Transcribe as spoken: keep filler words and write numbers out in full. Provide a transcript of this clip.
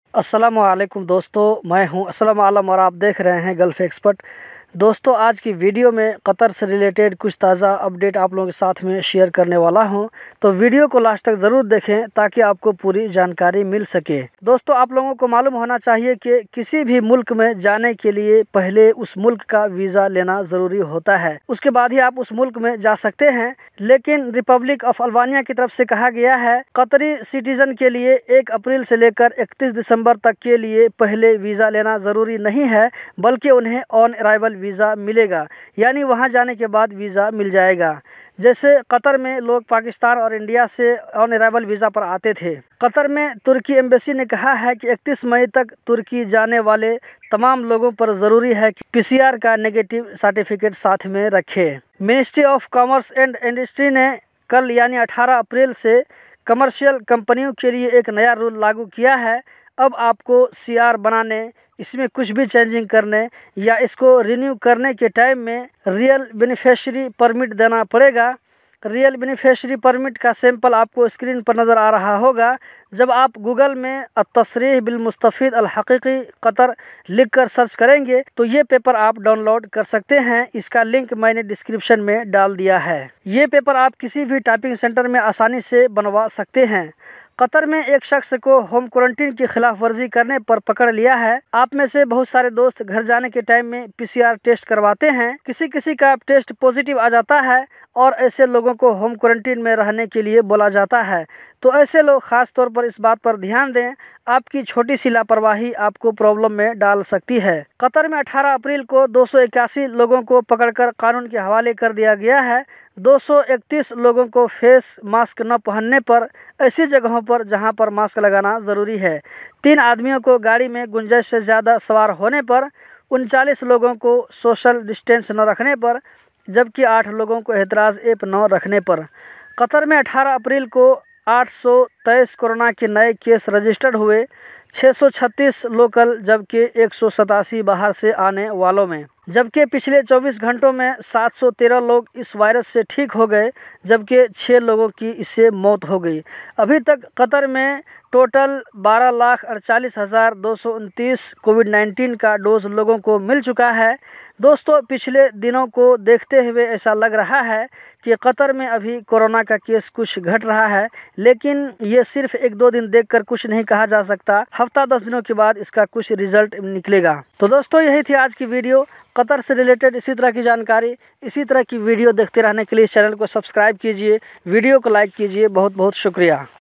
अस्सलामु अलैकुम दोस्तों, मैं हूं अस्सलाम आलम और आप देख रहे हैं गल्फ एक्सपर्ट। दोस्तों, आज की वीडियो में कतर से रिलेटेड कुछ ताज़ा अपडेट आप लोगों के साथ में शेयर करने वाला हूं, तो वीडियो को लास्ट तक ज़रूर देखें ताकि आपको पूरी जानकारी मिल सके। दोस्तों, आप लोगों को मालूम होना चाहिए कि किसी भी मुल्क में जाने के लिए पहले उस मुल्क का वीज़ा लेना ज़रूरी होता है, उसके बाद ही आप उस मुल्क में जा सकते हैं। लेकिन रिपब्लिक ऑफ अल्बानिया की तरफ से कहा गया है कतरी सिटीजन के लिए एक अप्रैल से लेकर इकतीस दिसंबर तक के लिए पहले वीज़ा लेना ज़रूरी नहीं है, बल्कि उन्हें ऑन अराइवल वीज़ा मिलेगा, यानी वहां जाने के बाद वीज़ा मिल जाएगा। जैसे कतर में लोग पाकिस्तान और इंडिया से ऑन अराइवल वीज़ा पर आते थे। कतर में तुर्की एम्बेसी ने कहा है कि इकतीस मई तक तुर्की जाने वाले तमाम लोगों पर ज़रूरी है कि पीसीआर का नेगेटिव सर्टिफिकेट साथ में रखें। Ministry of commerce and industry ने कल यानी अठारह अप्रैल से कमर्शियल कंपनियों के लिए एक नया रूल लागू किया है। अब आपको सीआर बनाने, इसमें कुछ भी चेंजिंग करने या इसको रिन्यू करने के टाइम में रियल बेनिफिशियरी परमिट देना पड़ेगा। रियल बेनिफिशियरी परमिट का सैंपल आपको स्क्रीन पर नज़र आ रहा होगा। जब आप गूगल में अत-तस्रीह बिल मुस्तफ़ीद अल हक़ीक़ी क़तर लिख कर सर्च करेंगे तो ये पेपर आप डाउनलोड कर सकते हैं। इसका लिंक मैंने डिस्क्रिप्शन में डाल दिया है। ये पेपर आप किसी भी टाइपिंग सेंटर में आसानी से बनवा सकते हैं। कतर में एक शख्स को होम क्वारंटीन की खिलाफ वर्जी करने पर पकड़ लिया है। आप में से बहुत सारे दोस्त घर जाने के टाइम में पीसीआर टेस्ट करवाते हैं। किसी किसी का टेस्ट पॉजिटिव आ जाता है और ऐसे लोगों को होम क्वारंटीन में रहने के लिए बोला जाता है। तो ऐसे लोग खास तौर पर इस बात पर ध्यान दें, आपकी छोटी सी लापरवाही आपको प्रॉब्लम में डाल सकती है। कतर में अठारह अप्रैल को दो सौ इक्यासी लोगों को पकड़कर कानून के हवाले कर दिया गया है। दो सौ इकतीस लोगों को फेस मास्क न पहनने पर ऐसी जगहों पर जहां पर मास्क लगाना ज़रूरी है। तीन आदमियों को गाड़ी में गुंजाइश से ज़्यादा सवार होने पर, उनचालीस लोगों को सोशल डिस्टेंस न रखने पर, जबकि आठ लोगों को एहतराज ऐप न रखने पर। कतर में अठारह अप्रैल को आठ सौ तेईस कोरोना के नए केस रजिस्टर्ड हुए, छः सौ छत्तीस लोकल जबकि एक सौ सतासी बाहर से आने वालों में। जबकि पिछले चौबीस घंटों में सात सौ तेरह लोग इस वायरस से ठीक हो गए, जबकि छः लोगों की इससे मौत हो गई। अभी तक कतर में टोटल बारह लाख अड़तालीस हज़ार दो सौ उनतीस कोविड नाइन्टीन का डोज लोगों को मिल चुका है। दोस्तों, पिछले दिनों को देखते हुए ऐसा लग रहा है कि कतर में अभी कोरोना का केस कुछ घट रहा है, लेकिन ये सिर्फ एक दो दिन देखकर कुछ नहीं कहा जा सकता। हफ्ता दस दिनों के बाद इसका कुछ रिजल्ट निकलेगा। तो दोस्तों, यही थी आज की वीडियो। कतर से रिलेटेड इसी तरह की जानकारी, इसी तरह की वीडियो देखते रहने के लिए चैनल को सब्सक्राइब कीजिए, वीडियो को लाइक कीजिए। बहुत बहुत शुक्रिया।